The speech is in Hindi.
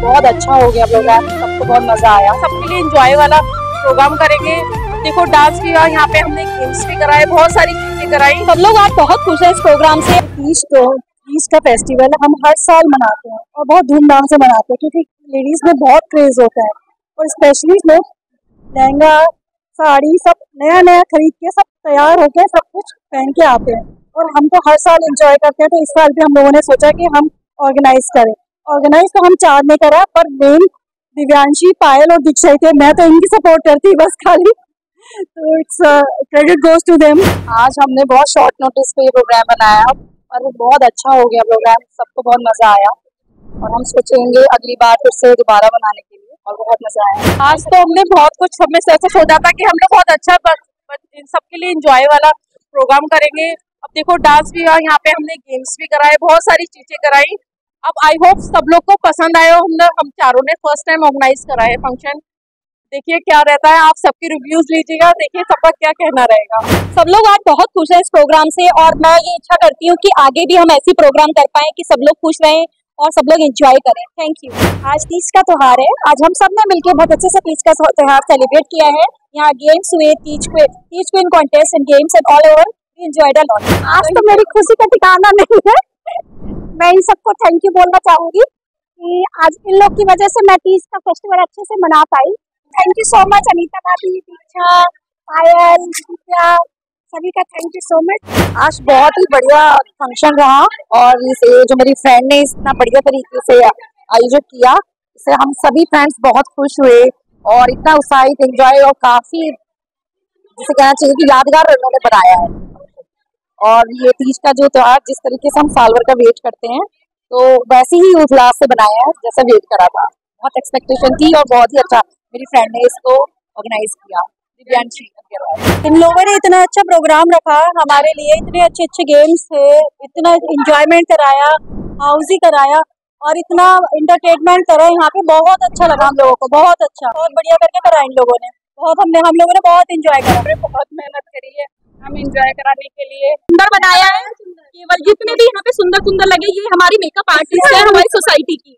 बहुत अच्छा हो गया प्रोग्राम, सबको बहुत मजा आया। सबके लिए एंजॉय वाला प्रोग्राम करेंगे। देखो डांस भी हुआ, यहाँ पे हमने गेम्स भी कराए, बहुत सारी चीजें कराई। सब लोग आज बहुत खुश हैं इस प्रोग्राम से। तीज का फेस्टिवल हम हर साल मनाते हैं और बहुत धूमधाम से मनाते हैं क्योंकि लेडीज में बहुत क्रेज होता है और स्पेशली लोग लहंगा साड़ी सब नया नया खरीद के सब तैयार होके सब कुछ पहन के आते हैं और हम तो हर साल एंजॉय करते हैं। तो इस साल भी हम लोगों ने सोचा कि हम ऑर्गेनाइज करें। ऑर्गेनाइज तो हम 4 ने करा, पर मेन दिव्यांशी, पायल और दीक्षा थे। मैं तो इनकी सपोर्ट करती बस खाली, तो it's credit goes to them. आज हमने बहुत शॉर्ट नोटिस पे ये प्रोग्राम बनाया और बहुत अच्छा हो गया प्रोग्राम, सबको बहुत मजा आया और हम सोचेंगे अगली बार फिर से दोबारा बनाने के लिए और बहुत मजा आया। आज तो हमने बहुत कुछ, हमें ऐसा सोचा था कि हमने बहुत अच्छा इन सबके लिए एंजॉय वाला प्रोग्राम करेंगे। अब देखो डांस भी हुआ, यहाँ पे हमने गेम्स भी कराए, बहुत सारी चीजें कराई। अब आई होप सब लोग को पसंद आए। हम चारों ने फर्स्ट टाइम ऑर्गेनाइज कराए फंक्शन। देखिए क्या रहता है, आप सबकी रिव्यूज लीजिएगा, देखिए सबका क्या कहना रहेगा। सब लोग आज बहुत खुश हैं इस प्रोग्राम से और मैं ये इच्छा करती हूँ कि आगे भी हम ऐसी प्रोग्राम कर पाएं कि सब लोग खुश रहें और सब लोग एंजॉय करें। Thank you. आज तीज का त्योहार है, आज हम सब ने मिलकर बहुत अच्छे से तीज का त्योहार सेलिब्रेट किया है। यहाँ गेम्स हुए, Teej queen contest and games and all over we enjoyed a lot. आज तो मेरी खुशी का ठिकाना नहीं है। मैं इन सबको थैंक यू बोलना चाहूंगी कि आज इन लोग की वजह से मैं तीज का फेस्टिवल अच्छे से मना पाई। Thank you so much Anita भाभी, दीक्षा, पायल, दिव्या, सभी का थैंक यू सो मच। आज बहुत ही बढ़िया फंक्शन रहा और इसे जो मेरी फ्रेंड ने इतना बढ़िया तरीके से आयोजित किया, इससे हम सभी फ्रेंड्स बहुत खुश हुए और इतना उत्साहित, एंजॉय और काफी जिसे कहना चाहिए कि यादगार उन्होंने बनाया है। और ये तीज का जो त्योहार जिस तरीके से हम साल भर का वेट करते हैं, तो वैसे ही उल्लास से बनाया है जैसा वेट करा था। बहुत एक्सपेक्टेशन थी और बहुत ही अच्छा मेरी फ्रेंड ने इसको ऑर्गेनाइज किया। दिव्यांशी, इन लोगों ने इतना अच्छा प्रोग्राम रखा हमारे लिए, इतने अच्छे अच्छे गेम्स थे, इतना एंजॉयमेंट कराया, हाउसी कराया और इतना एंटरटेनमेंट करा। यहाँ पे बहुत अच्छा लगा हम लोगों को, बहुत अच्छा, बहुत बढ़िया करके करा इन लोगों ने। हम लोगों ने बहुत एंजॉय करा, बहुत मेहनत करी है हम एंजॉय कराने के लिए। सुंदर बनाया है। केवल जितने भी यहाँ पे सुंदर सुंदर लगे, ये हमारी मेकअप आर्टिस्ट है हमारी सोसाइटी की।